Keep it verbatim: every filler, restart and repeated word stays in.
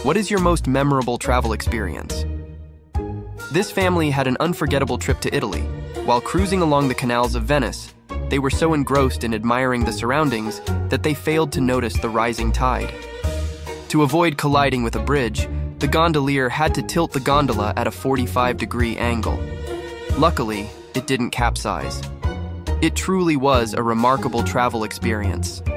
What is your most memorable travel experience? This family had an unforgettable trip to Italy. While cruising along the canals of Venice, they were so engrossed in admiring the surroundings that they failed to notice the rising tide. To avoid colliding with a bridge, the gondolier had to tilt the gondola at a forty-five degree angle. Luckily, it didn't capsize. It truly was a remarkable travel experience.